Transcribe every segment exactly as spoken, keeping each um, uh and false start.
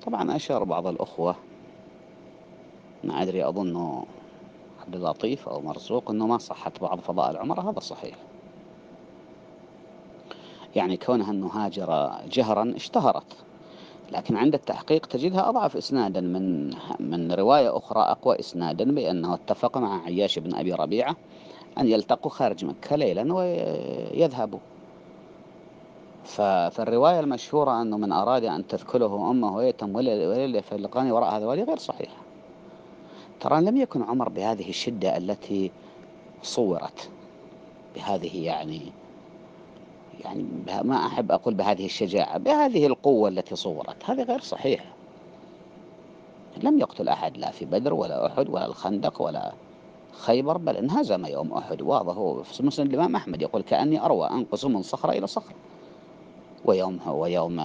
طبعا أشار بعض الأخوة، ما أدري، أظنه عبد اللطيف أو مرزوق، أنه ما صحت بعض فضائل عمر. هذا صحيح، يعني كونها أنه هاجر جهرا اشتهرت، لكن عند التحقيق تجدها أضعف إسنادا من من رواية أخرى أقوى إسنادا بأنه اتفق مع عياش بن أبي ربيعة أن يلتقوا خارج مكة ليلا ويذهبوا. فالرواية المشهورة أنه من أراد أن تذكله أمه ويتم وليل يفلقان وراء هذا الوادي غير صحيحة. ترى لم يكن عمر بهذه الشدة التي صورت، بهذه يعني يعني ما أحب أقول بهذه الشجاعة، بهذه القوة التي صورت، هذه غير صحيحة. لم يقتل أحد لا في بدر ولا أحد ولا الخندق ولا خيبر، بل انهزم يوم أحد. واضح في مسند الإمام أحمد يقول كأني أروى أنقز من صخرة إلى صخرة. ويوم ويوم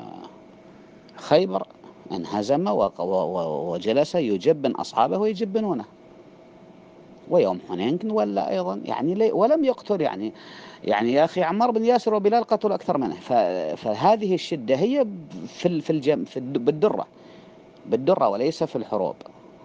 خيبر انهزم وجلس يجبن أصحابه ويجبنونه. ويوم حنين ولا أيضا يعني ولم يقتل. يعني يعني يا أخي عمار بن ياسر وبلال قتلوا أكثر منه. فهذه الشدة هي في في الجم في بالدرة بالدرة وليس في الحروب،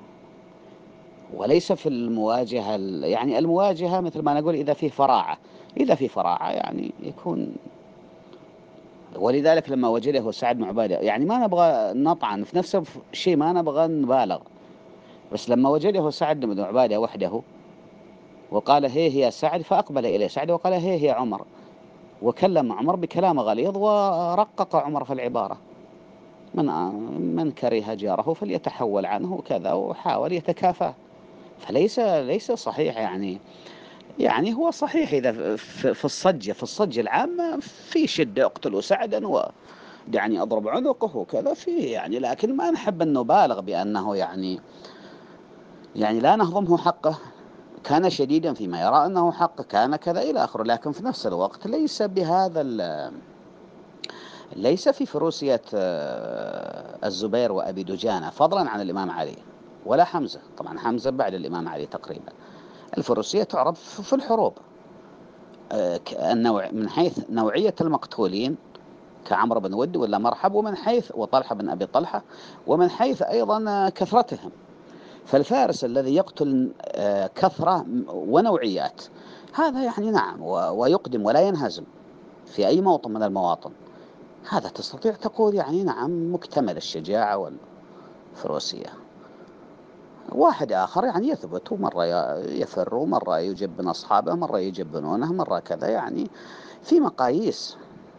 وليس في المواجهة. يعني المواجهة مثل ما نقول إذا فيه فراعة، إذا فيه فراعة يعني يكون. ولذلك لما وجده سعد بن عبادة، يعني ما نبغى نطعن في نفس الشيء، ما نبغى نبالغ، بس لما وجده سعد بن عبادة وحده وقال هي هي سعد، فأقبل إليه سعد وقال هي هي عمر، وكلم عمر بكلام غليظ ورقق عمر في العبارة: من من كره جاره فليتحول عنه وكذا، وحاول يتكافى. فليس ليس صحيح. يعني يعني هو صحيح إذا في الصجة في الصجة العامة في شدة اقتلوا سعدا ودعني أضرب عنقه وكذا فيه يعني، لكن ما نحب أن نبالغ بأنه يعني يعني لا نهضمه حقه. كان شديدا فيما يرى أنه حق، كان كذا إلى آخره، لكن في نفس الوقت ليس بهذا ليس في فروسية الزبير وأبي دجانة فضلا عن الإمام علي ولا حمزة. طبعا حمزة بعد الإمام علي تقريبا. الفروسية تعرف في الحروب النوع من حيث نوعية المقتولين كعمرو بن ود ولا مرحب، ومن حيث وطلحة بن أبي طلحة، ومن حيث أيضا كثرتهم. فالفارس الذي يقتل كثرة ونوعيات هذا يعني نعم ويقدم ولا ينهزم في أي موطن من المواطن، هذا تستطيع تقول يعني نعم مكتمل الشجاعة والفروسية. واحد آخر يعني يثبت، ومرة يفر، ومرة يجبن أصحابه، مرة يجبنونه، مرة كذا. يعني في مقاييس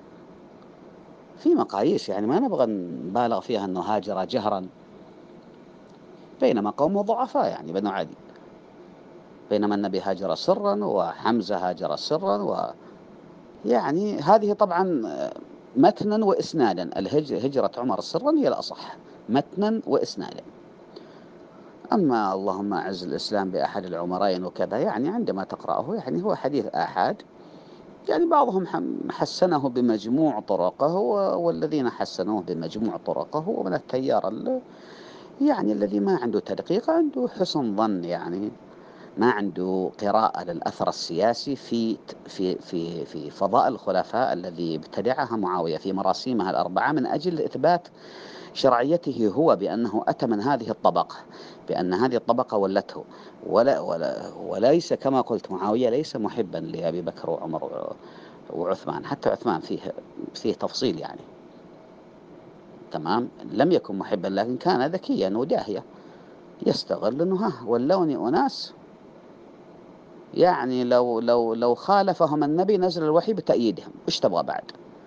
في مقاييس يعني ما نبغى نبالغ فيها أنه هاجر جهرا، بينما قومه ضعفاء يعني بنو عدي، بينما النبي هاجر سرا وحمزة هاجر سرا. ويعني هذه طبعا متنا وإسنادا، الهجرة عمر سرا هي الأصح متنا وإسنادا. أما اللهم أعز الإسلام بأحد العمرين وكذا، يعني عندما تقرأه يعني هو حديث آحاد، يعني بعضهم حسنه بمجموع طرقه، والذين حسنوه بمجموع طرقه ومن التيار يعني الذي ما عنده تدقيق، عنده حسن ظن، يعني ما عنده قراءة للأثر السياسي في في في في فضائل الخلفاء الذي ابتدعها معاوية في مراسيمها الأربعة من أجل إثبات شرعيته هو، بأنه أتى من هذه الطبقة، بأن هذه الطبقة ولته. ولا ولا وليس كما قلت معاوية ليس محبا لأبي بكر وعمر وعثمان، حتى عثمان فيه فيه تفصيل يعني تمام، لم يكن محبا، لكن كان ذكيا وداهية يستغل أنه ها ولوني أناس يعني لو لو لو خالفهم النبي نزل الوحي بتأييدهم، إيش تبغى بعد؟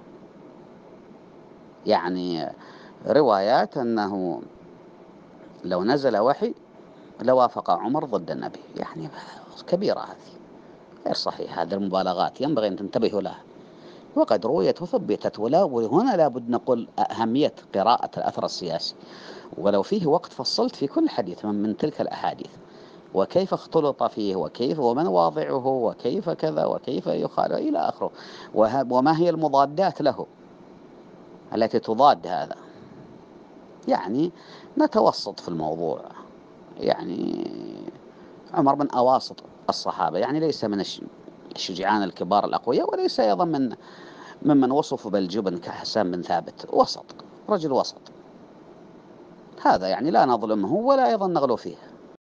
يعني روايات أنه لو نزل وحي لوافق عمر ضد النبي، يعني كبيرة هذه، غير صحيح. هذه المبالغات ينبغي أن تنتبهوا لها، وقد رويت وثبتت. ولا وهنا لابد نقول أهمية قراءة الأثر السياسي، ولو فيه وقت فصلت في كل حديث من, من تلك الأحاديث، وكيف اختلط فيه، وكيف ومن واضعه، وكيف كذا، وكيف يخالف إلى آخره، وما هي المضادات له التي تضاد هذا. يعني نتوسط في الموضوع. يعني عمر من أواسط الصحابة، يعني ليس من الشجعان الكبار الأقوياء، وليس أيضا من ممن وصفوا بالجبن كحسان بن ثابت، وسط، رجل وسط. هذا يعني لا نظلمه ولا أيضا نغلو فيه.